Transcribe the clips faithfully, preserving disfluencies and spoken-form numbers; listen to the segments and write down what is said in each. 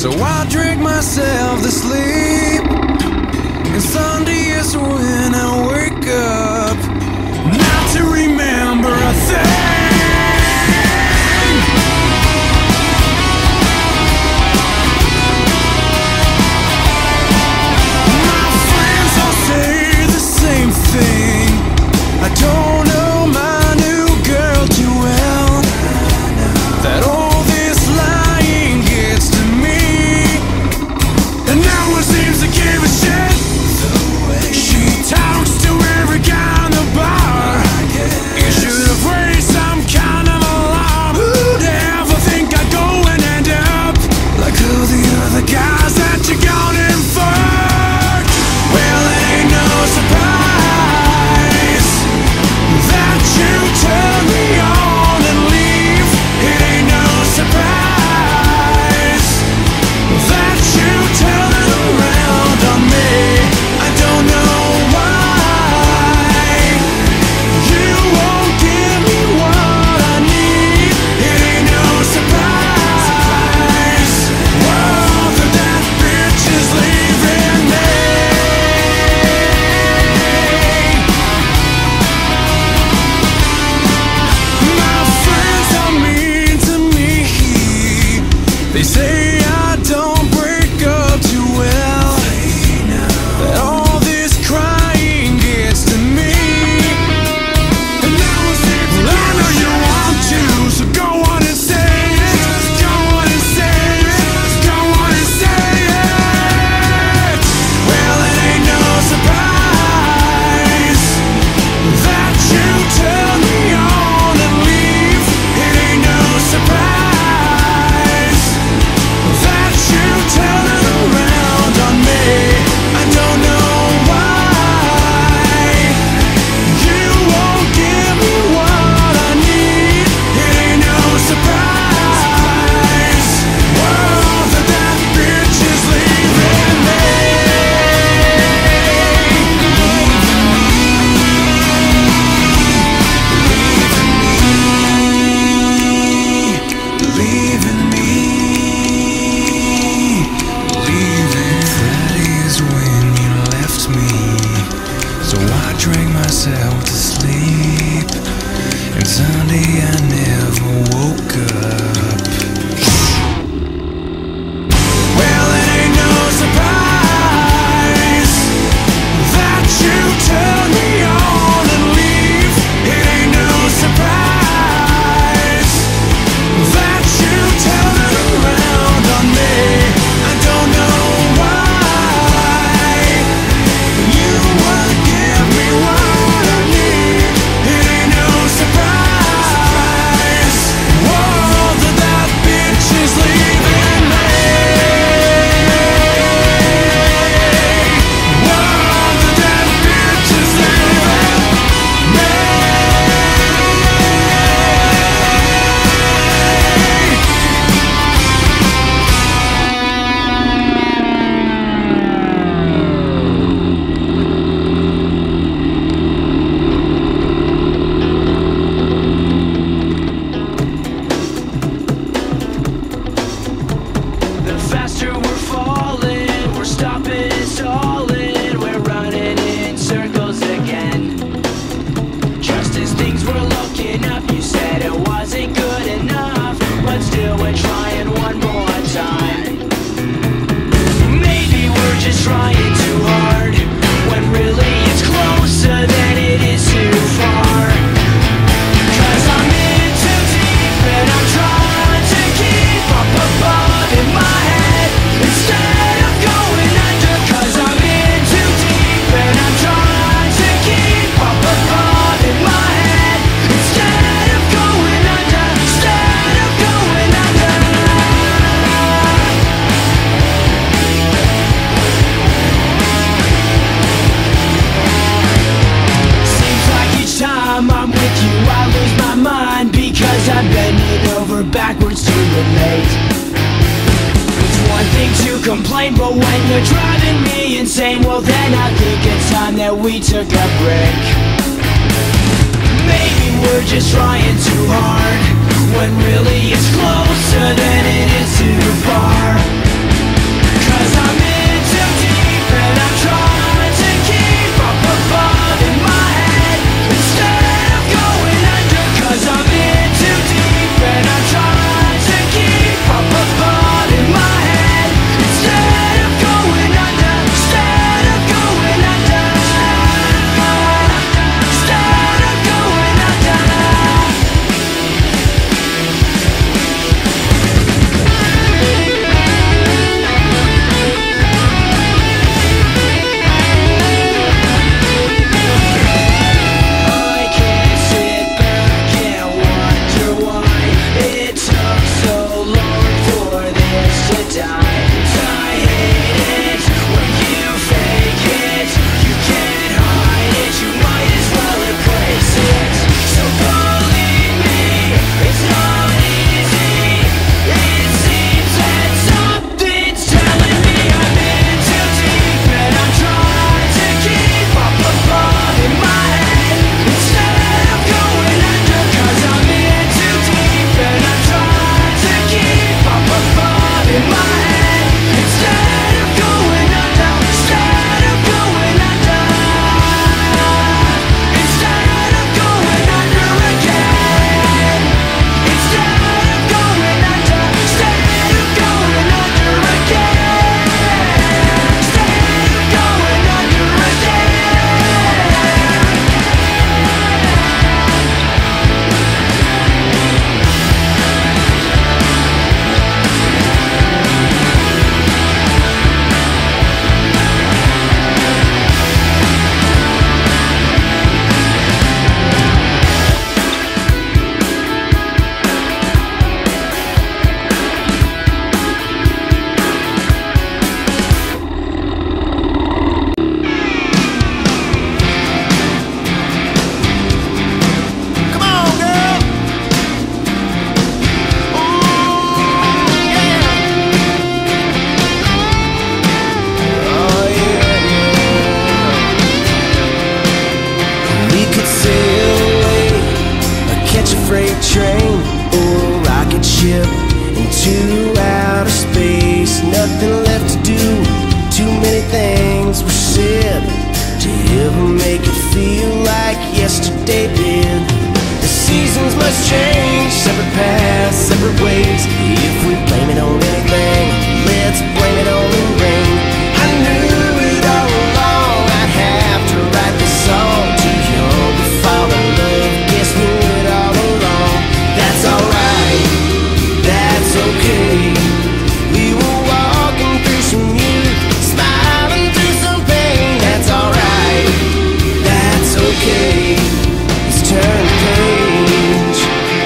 So I drink myself to sleep, and Sunday is when I wake up, not to remember a thing. My friends all say the same thing. I don't know my new girl too well, that all this lying gets to me, and no one seems to give a shit. She talks to every guy in the bar. You should have raised some kind of alarm. Who'd ever think I'd go and end up like all the other guys that you got in fucked? Well, it ain't no surprise that you turn me on and leave. It ain't no surprise that you turn it around on me. I don't know why you won't give me what I need. It ain't no surprise, well, that that bitch is leaving me. My friends are mean to me. They say I don't break up too well, that all this crying gets to me. And now I say, well, I know you want to, so go on and say it. Go on and say it. Go on and say it. Well, it ain't no surprise that you turn me on and leave. It ain't no surprise that you turn it around on me. I don't know why you won't give me what I need. It ain't no surprise, well, that that bitch is leaving me. Leaving me, leaving. Friday's when you left me, so I drank myself to sleep, and Sunday I never woke up. Well, it ain't no surprise that you turn me on and leave. It ain't no surprise that you turn it around on me. I don't know why you won't give me what I need. It ain't no surprise, whoa, that that bitch is leaving me. Whoa, that that bitch is leaving me. The faster we're falling, we're stopping and stalling, we're running in circles again. Just as things were looking up, you said it wasn't good enough, but still we're trying one more time. Maybe we're just trying too hard, when really it's closer than it is too far. 'Cause I'm in too deep and I'm trying to keep up above in my head instead of going under. 'Cause I'm in too deep and I'm trying to keep up above in my head instead of going under. Instead of going under. Seems like each time I'm with you I lose my mind, because I'm bending over backwards to relate. It's one thing to complain, but when you're driving me insane, well then I think it's time that we took a break. Maybe we're just trying too hard, when really it's closer than it is too far. will make it feel like yesterday did. The seasons must change, separate paths, separate ways. If we blame it on anything, let's blame it on the rain. I knew it all along, I'd have to write this song. Too young to fall in love, guess we knew it all along. That's alright, that's okay. We were walking through some youth, smiling through some pain. That's alright, that's okay. Let's turn the page.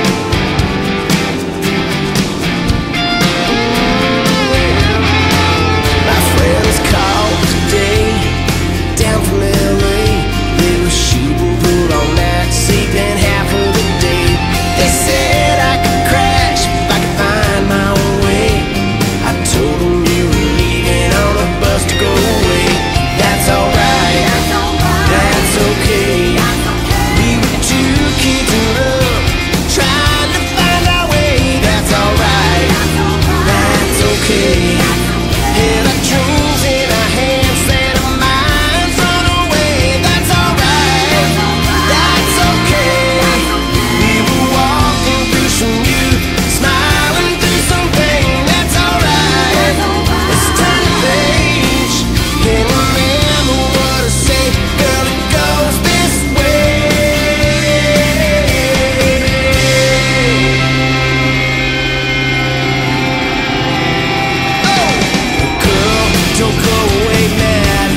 My friends called today, down from L A. They were shooting pool all night, sleeping half of the day. They said I could crash if I could find my own way. I told them you were leaving on a bus to go away. That's alright, that's okay. We were two kids in love, trying to find our way. That's alright, that's okay. Had our dreams in our hands and our minds run away. That's alright, that's okay. We were walking through some youth, smiling through some pain. That's alright, let's turn the page and remember what I say. Girl, it goes this way. Oh, girl, don't go away mad.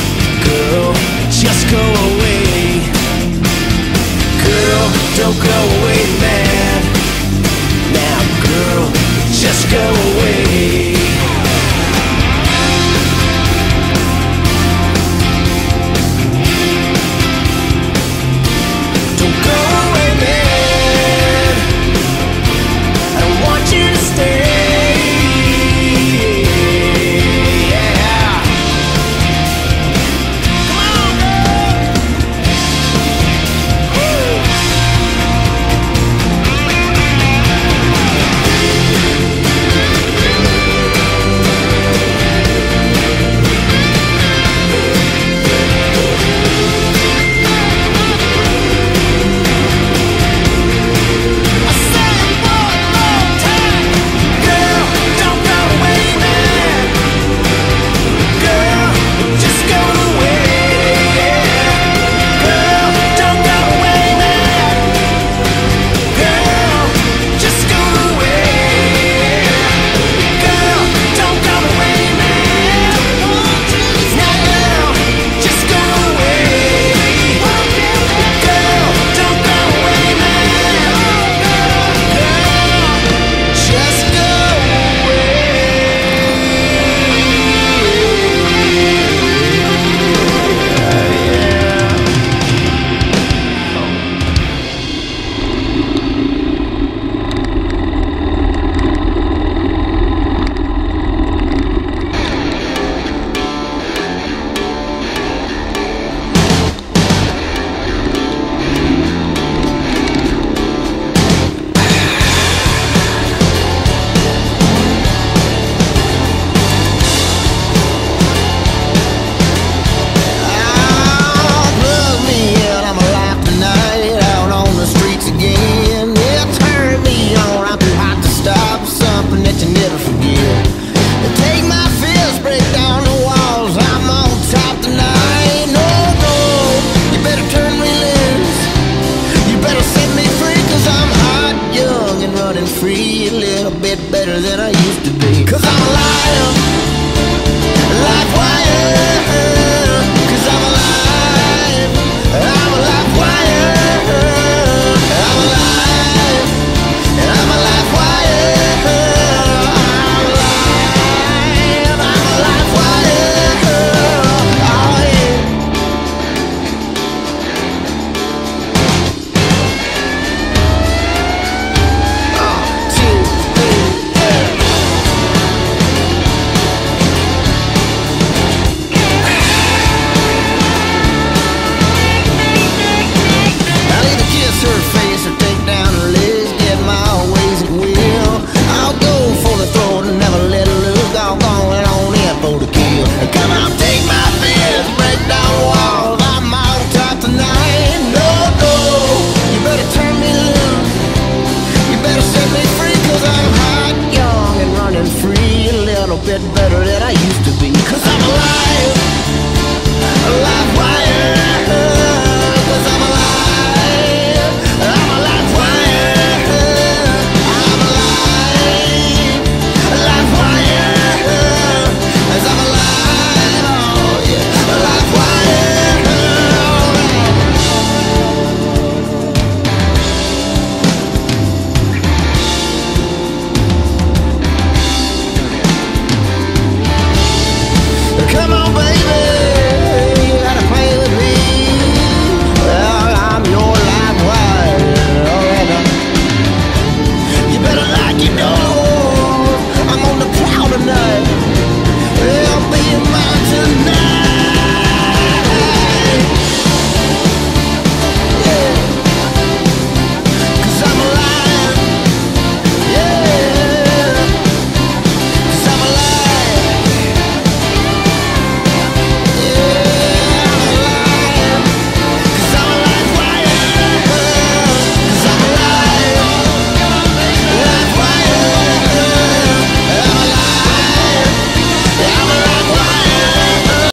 Girl, just go away. Girl, don't go